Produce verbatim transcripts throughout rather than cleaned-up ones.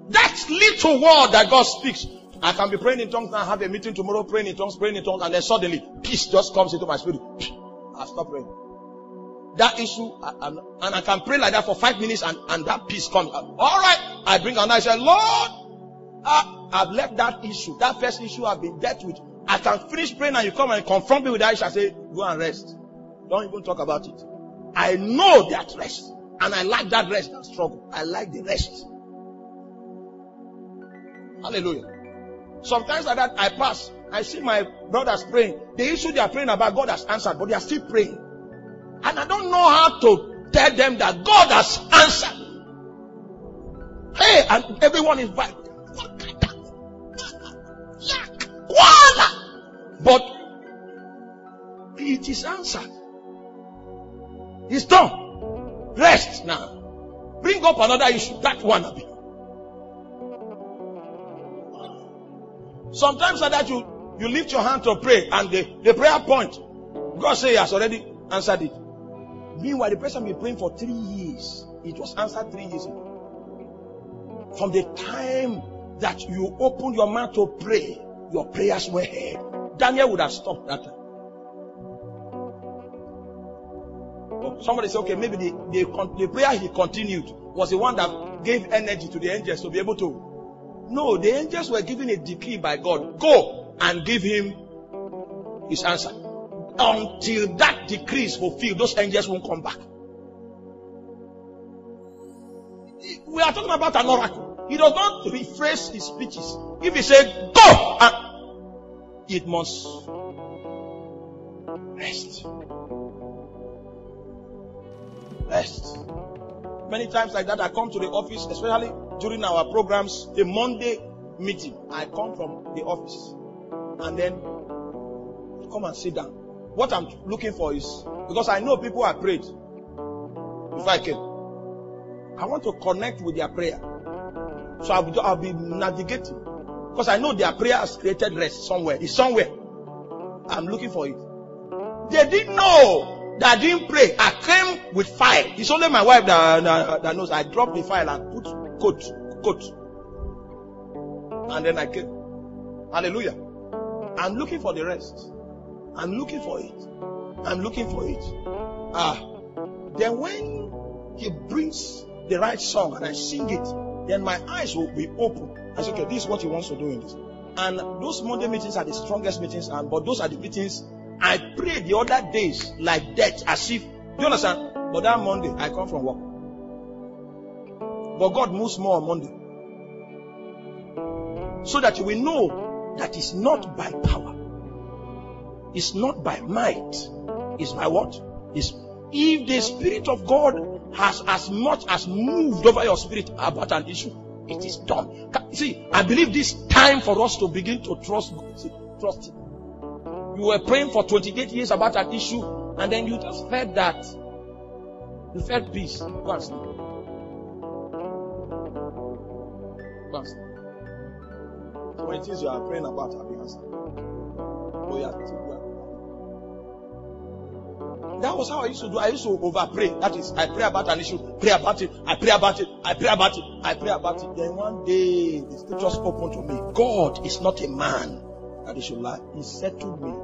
That little word that God speaks. I can be praying in tongues now, have a meeting tomorrow, praying in tongues, praying in tongues, and then suddenly peace just comes into my spirit. I stop praying. That issue, I, I'm, and I can pray like that for five minutes, and, and that peace comes. All right, I bring and I say, Lord, I, I've left that issue. That first issue I've been dealt with. I can finish praying, and you come and confront me with that issue. I say, go and rest. Don't even talk about it. I know that rest, and I like that rest and struggle. I like the rest. Hallelujah. Sometimes like that, I pass. I see my brothers praying. The issue they are praying about, God has answered, but they are still praying. And I don't know how to tell them that God has answered. Hey, and everyone is back. But it is answered. It's done. Rest now. Bring up another issue. That one. Sometimes like that you, you lift your hand to pray, and the, the prayer point, God says he has already answered it. Meanwhile, the person been praying for three years. It was answered three years ago. From the time that you opened your mouth to pray, your prayers were heard. Daniel would have stopped that time. But somebody said, okay, maybe the, the, the prayer he continued was the one that gave energy to the angels to be able to. No, the angels were given a decree by God. Go and give him his answer. Until that decree is fulfilled, those angels won't come back. We are talking about an oracle. He does not rephrase his speeches. If he says, go, and it must rest. Rest. Many times like that, I come to the office, especially during our programs, the Monday meeting. I come from the office, and then I come and sit down. What I'm looking for is, because I know people have prayed before I came, I want to connect with their prayer. So I'll be, I'll be navigating, because I know their prayer has created rest somewhere. It's somewhere. I'm looking for it. They didn't know that I didn't pray. I came with file. It's only my wife that, that, that knows. I dropped the file and put coat, coat. And then I came. Hallelujah. I'm looking for the rest. I'm looking for it. I'm looking for it. Ah. Then when he brings the right song and I sing it, then my eyes will be open. I say, okay, this is what he wants to do in this. And those Monday meetings are the strongest meetings, and but those are the meetings I prayed the other days like that, as if, do you understand? But that Monday, I come from work. But God moves more on Monday. So that you will know that it's not by power. It's not by might. It's by what? It's, if the Spirit of God has as much as moved over your spirit about an issue, it is done. See, I believe this time for us to begin to trust God. See, trust Him. You were praying for twenty-eight years about an issue, and then you just felt that. You felt peace. Go and sleep. Go and sleep. So when it is you are praying about, have been answered. Oh, yeah. That was how I used to do. I used to over pray. That is, I pray about an issue, pray about it, I pray about it, I pray about it, I pray about it. Then one day, the scriptures opened to me. God is not a man that he should lie. He settled me.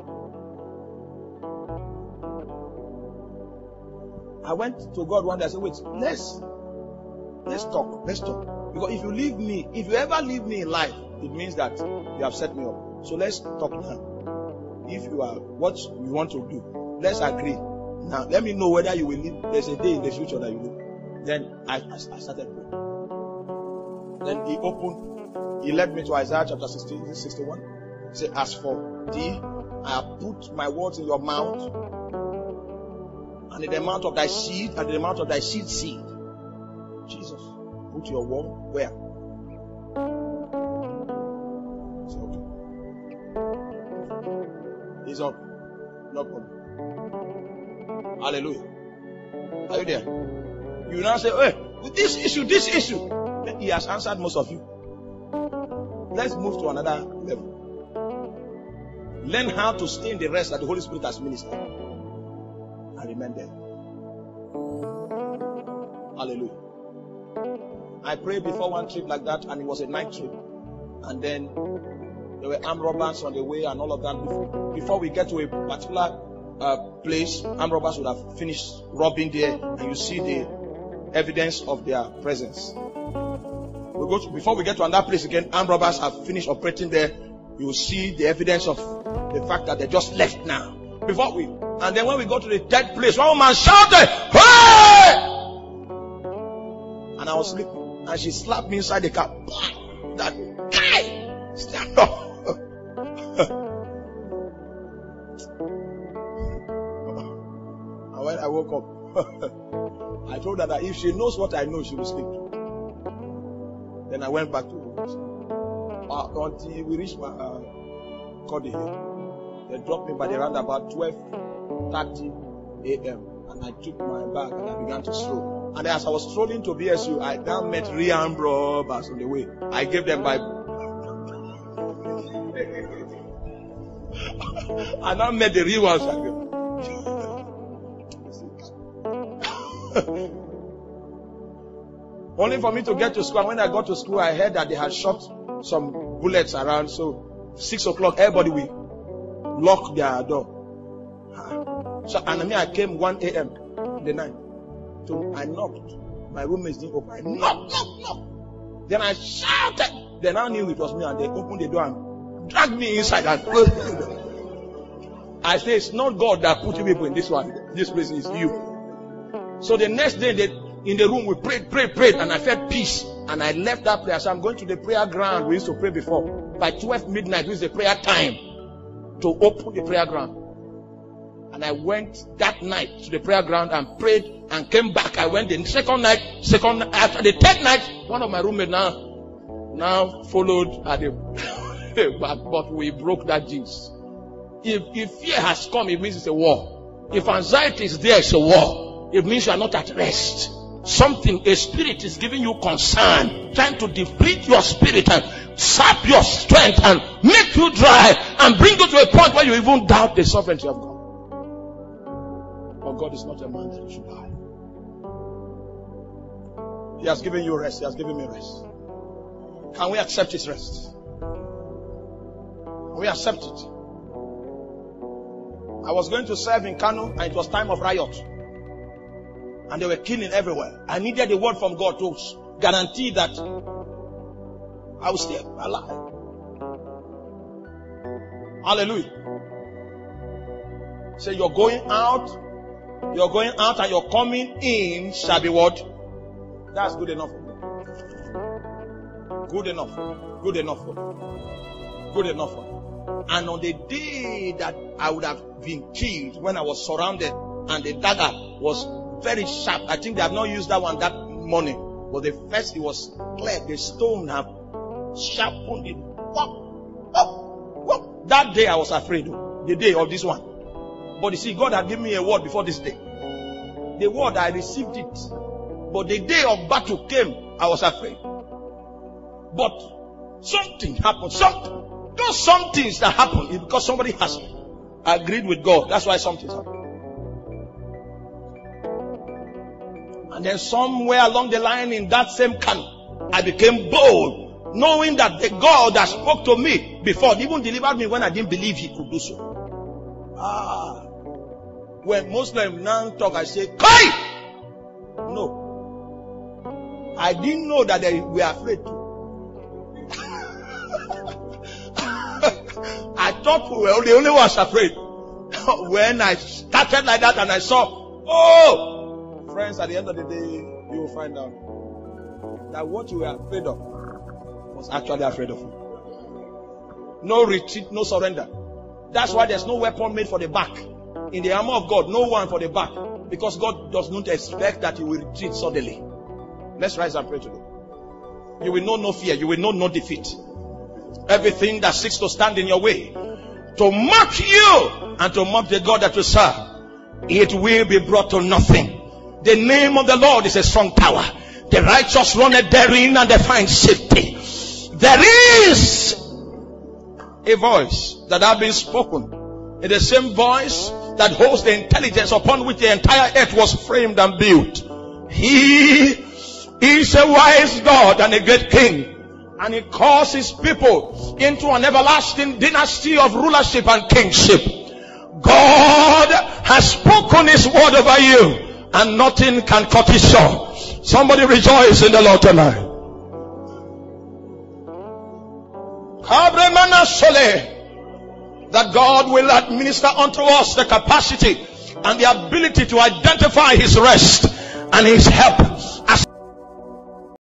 I went to God one day. I said, wait, let's let's talk. Let's talk. Because if you leave me, if you ever leave me in life, it means that you have set me up. So let's talk now. If you are what you want to do, let's agree. Now let me know whether you will leave. There's a day in the future that you will. Then I, I, I started praying. Then he opened, he led me to Isaiah chapter sixteen, sixty-one. He said, as for thee, I have put my words in your mouth, and in the mouth of thy seed, and in the mouth of thy seed seed. Jesus, put your word where? It's okay. It's up. No problem. Hallelujah. Are you there? You now say, hey, with this issue, this issue. He has answered most of you. Let's move to another level. Learn how to stay in the rest that the Holy Spirit has ministered. And remain there. Hallelujah. I prayed before one trip like that, and it was a night trip. And then there were armed robbers on the way and all of that. Before, before we get to a particular uh, place, armed robbers would have finished robbing there, and you see the evidence of their presence. We go to, before we get to another place again, armed robbers have finished operating there. You will see the evidence of the fact that they just left now. Before we, and then when we go to the third place, one woman shouted, "Hey!" And I was sleeping, and she slapped me inside the car. That guy, stand up. And when I woke up, I told her that if she knows what I know, she will sleep. Then I went back to work. Uh, until we reached my uh, Cody here. They dropped me by the roundabout twelve thirty a.m. and I took my bag and I began to stroll. And as I was strolling to B S U, I now met real armed robbers on the way. I gave them Bible. I now met the real ones. Only for me to get to school. And when I got to school, I heard that they had shot some bullets around. So six o'clock, everybody will lock their door. So and I mean, I came one a.m. in the night. So I knocked. My roommates didn't open. I knocked, knocked, knocked. Then I shouted. Then I knew it was me, and they opened the door and dragged me inside. And I say, it's not God that put you people in this one. This place is you. So the next day, they, in the room, we prayed, prayed, prayed, and I felt peace. And I left that prayer. So I'm going to the prayer ground. We used to pray before. By twelve midnight, this is the prayer time to open the prayer ground. And I went that night to the prayer ground and prayed and came back. I went the second night, second after the third night, one of my roommates now, now followed at the back, but we broke that jinx. If, if fear has come, it means it's a war. If anxiety is there, it's a war. It means you are not at rest. Something, a spirit is giving you concern, trying to deplete your spirit and sap your strength and make you dry and bring you to a point where you even doubt the sovereignty of God. But God is not a man that he should lie. He has given you rest. He has given me rest. Can we accept his rest? Can we accept it? I was going to serve in Kano and it was time of riot. And they were killing everywhere. I needed a word from God to guarantee that I will stay alive. Hallelujah. Say, you're going out, you're going out and you're coming in shall be what? That's good enough for me. Good enough. Good enough for me. Good enough for me. And on the day that I would have been killed, when I was surrounded and the dagger was very sharp. I think they have not used that one that morning. But the first, it was clear. The stone have sharpened it. Whoop, whoop, whoop. That day I was afraid. The day of this one. But you see, God had given me a word before this day. The word, I received it. But the day of battle came, I was afraid. But something happened. Something. Those some things that happen is because somebody has agreed with God. That's why something happened. And then somewhere along the line in that same camp, I became bold, knowing that the God that spoke to me before even delivered me when I didn't believe he could do so. Ah. When Muslims now talk, I say, Kai! No. I didn't know that they were afraid to. I thought we were the only ones afraid. When I started like that and I saw, oh! Friends, at the end of the day, you will find out that what you were afraid of was actually afraid of you. No retreat, no surrender. That's why there's no weapon made for the back. In the armor of God, no one for the back. Because God does not expect that you will retreat suddenly. Let's rise and pray today. You will know no fear. You will know no defeat. Everything that seeks to stand in your way to mock you and to mock the God that you serve, it will be brought to nothing. The name of the Lord is a strong tower. The righteous runneth therein and they find safety. There is a voice that has been spoken. In the same voice that holds the intelligence upon which the entire earth was framed and built. He He is a wise God and a great king. And he calls his people into an everlasting dynasty of rulership and kingship. God has spoken his word over you, and nothing can cut it short. Somebody rejoice in the Lord tonight. That God will administer unto us the capacity and the ability to identify his rest and his help